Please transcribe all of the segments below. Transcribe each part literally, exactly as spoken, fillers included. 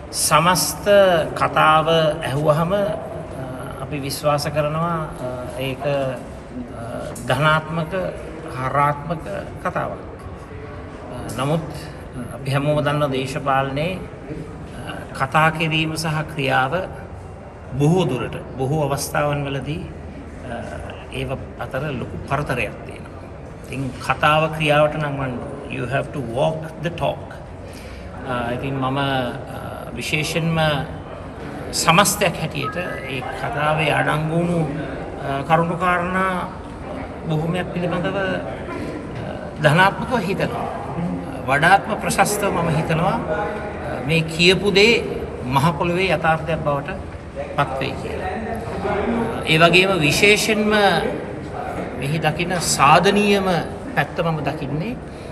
සමස්ත කතාව ඇහුවහම අපි විශ්වාස කරනවා ඒක ධනාත්මක හරාත්මක කතාවක්. නමුත් අපි හැමෝම දන්න දේශපාලනයේ කතා කිරීම සහ ක්‍රියාව බොහෝ දුරට බොහෝ අවස්ථාවන් වලදී ඒව අතර ලොකු පරතරයක් තියෙනවා. ඉතින් කතාව ක්‍රියාවට නම් you have to walk the talk. ඉතින් මම විශේෂයෙන්ම සමස්තයක් හැටියට ඒ කතාවේ අඩංගු වුණු කරුණු කාරණා බොහොමයක් පිළිබඳව ධනාත්මකව හිතනවා. වඩාත්ම ප්‍රශස්තව මම හිතනවා මේ කියපු දේ මහ පොළොවේ යථාර්ථයක් බවට පත් වෙයි කියලා. ඒ වගේම විශේෂයෙන්ම මෙහි දකින සාධනීයම පැත්ත මම දකින්නේ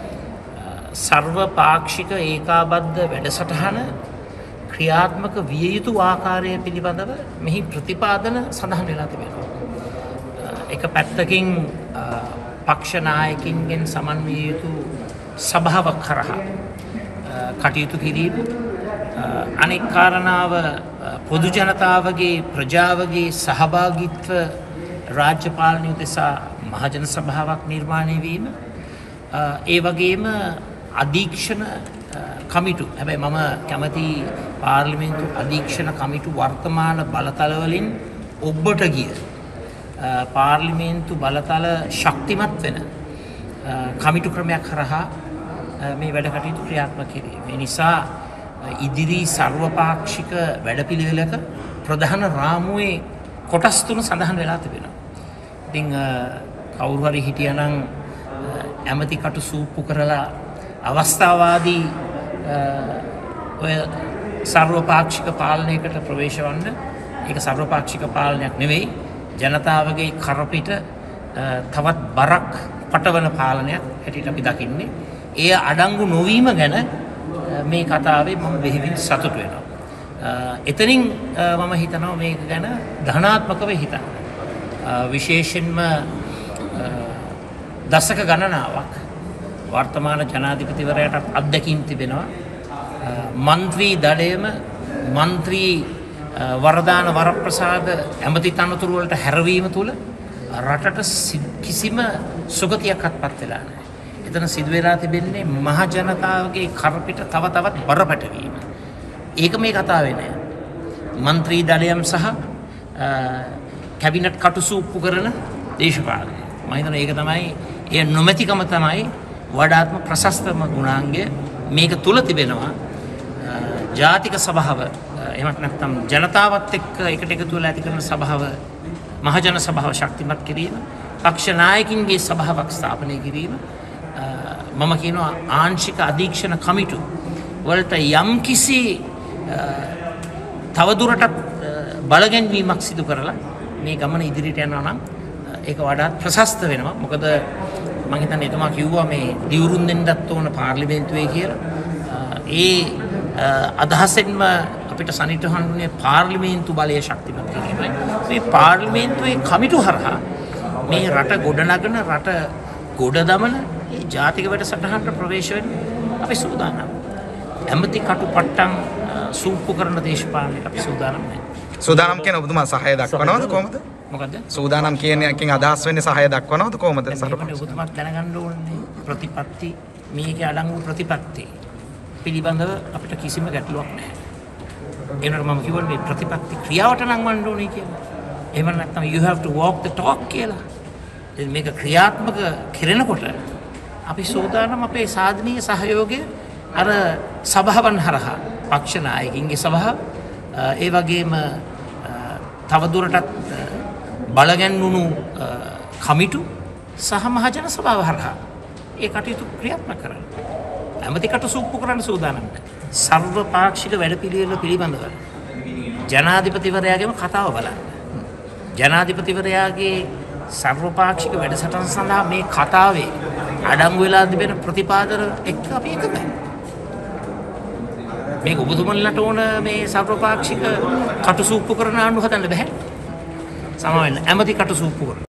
සර්ව පාක්ෂික ඒකාබද්ධ වැඩසටහන ක්‍රියාත්මක විය යුතු ආකාරය පිළිබඳව මෙහි ප්‍රතිපාදන සඳහන් වෙලා තිබෙනවා. එක පැත්තකින් පක්ෂ නායකින්ගෙන් සමන්විය යුතු සභාවක් කරහා කටයුතු කිරීම, අනෙක් කාරණාව පොදු ජනතාවගේ ප්‍රජාවගේ සහභාගීත්ව රාජ්‍ය පාලනය උදෙසා මහජන සභාවක් නිර්මාණය වීම, ඒ වගේම අධීක්ෂණ කමිටු, හැබැයි මම කැමති පාර්ලිමේන්තු අධීක්ෂණ කමිටු වර්තමාන බලතල වලින් ඔබට ගිය පාර්ලිමේන්තු බලතල ශක්තිමත් වෙන කමිටු ක්‍රමයක් කරහා මේ වැඩ කටයුතු ක්‍රියාත්මක කිරීම. ඒ නිසා ඉදිරි සර්වපාක්ෂික වැඩපිළිවෙලක ප්‍රධාන රාමුවේ කොටස් තුන සඳහන් වෙලා තිබෙනවා. ඉතින් කවුරු හරි හිටියනම් ඇමති කටු සූප්පු කරලා අවස්ථාවාදී ඔය සර්වපාක්ෂික පාලනයකට ප්‍රවේශ වන්න, ඒක සර්වපාක්ෂික පාලනයක් නෙවෙයි, ජනතාවගේ කරපිට තවත් බරක් පටවන පාලනයක් හැටියට අපි දකින්නේ. එය අඩංගු නොවීම ගැන මේ කතාවේ මම බෙහෙවින් සතුටු වෙනවා. එතනින් මම හිතනවා මේක ගැන ධනාත්මකව හිතන්න. විශේෂයෙන්ම දශක ගණනාවක් වර්තමාන ජනාධිපතිවරයාට අත්දැකීම් තිබෙනවා. මන්ත්‍රී දඩයම මන්ත්‍රී වරදාන වරප්‍රසාද ඇමති තනතුරු වලට හැරවීම තුළ රටට කිසිම සුගතියක්වත් වෙලා නැහැ. එතන සිදු වෙලා තිබෙන්නේ මහ ජනතාවගේ කරපිට තව තවත් බර පැටවීම. ඒක මේ කතාවේ නෑ. මන්ත්‍රී දඩයම් සහ කැබිනට් කටුසූප්පු කරන දේශපාලනය. මම හිතනවා ඒක තමයි, ඒ නොමැතිකම තමයි වඩාත්ම ප්‍රශස්තම ගුණාංගය. මේක තුල තිබෙනවා ජාතික සභාව, එහෙමත් නැත්නම් ජනතාවත් එක්ක එකට එකතු වෙලා ඇති කරන සභාව, මහජන සභාව ශක්තිමත් කිරීම, පක්ෂ නායකින්ගේ සභාවක් ස්ථාපනය කිරීම, මම කියනවා ආංශික අධීක්ෂණ කමිටු වලට යම් කිසි තවදුරටත් බලගැන්වීමක් සිදු කරලා මේ ගමන ඉදිරියට යනවා නම් ඒක වඩාත් ප්‍රශස්ත වෙනවා. මොකද මම හිතන්නේ එතුමා කිව්වා මේ දිවුරුම් දෙන්නත් ඕන පාර්ලිමේන්තුවේ කියලා. ඒ අදහසෙන්ම අපිට සනිටුහන්නේ පාර්ලිමේන්තු බලය ශක්තිමත් කිරීමයි. මේ පාර්ලිමේන්තුවේ කමිටු හරහා මේ රට ගොඩනගන, රට ගොඩ දමන මේ ජාතික වැඩසටහනට ප්‍රවේශ වෙන්න අපි සූදානම්. ඇමති කටු පට්ටම් සූප්පු කරන දේශපාලනයට අපි සූදානම් නැහැ. සූදානම් කියන ඔබතුමා සහාය දක්වනවද කොහොමද? මොකද්ද? සූදානම් කියන එකකින් අදහස් වෙන්නේ සහාය දක්වනවද කොහොමද? සරපංච ඔබතුමාත් දැනගන්න ඕනේ ප්‍රතිපත්ති, මේකේ අඩංගු ප්‍රතිපත්ති පිළිබඳව අපිට කිසිම ගැටලුවක් නැහැ. ඒනට මම කිව්වනේ මේ ප්‍රතිපත්ති ක්‍රියාවට නම් වන්න ඕනේ කියලා. එහෙම නැත්නම් you have to walk the talk කියලා. ඉතින් මේක ක්‍රියාත්මක කරනකොට අපි සූදානම් අපේ සාධනීය සහයෝගය අර සභාවන් හරහා, පක්ෂ නායකින්ගේ සභාව, ඒ වගේම තවදුරටත් බලගැන්වුණු කමිටු සහ මහජන සභාව හරහා ඒ කටයුතු ක්‍රියාත්මක කරන්න. ඇමති කටු සූප්පු කරන්න සූදානම් නැහැ. සර්වපාක්ෂික වැඩපිළිවෙල පිළිබඳව ජනාධිපතිවරයාගේම කතාව බලන්න. ජනාධිපතිවරයාගේ සර්වපාක්ෂික වැඩසටහන සඳහා මේ කතාවේ අඩංගු වෙලා තිබෙන ප්‍රතිපාදන එක්ක අපි එකගයි. මේක ඔබතුමන්ලට ඕන මේ සර්වපාක්ෂික කටුසූප්පු කරන ආණ්ඩුව හදන්න බෑ. සමා වෙන්න ඇමති කටුසූප්පු කරන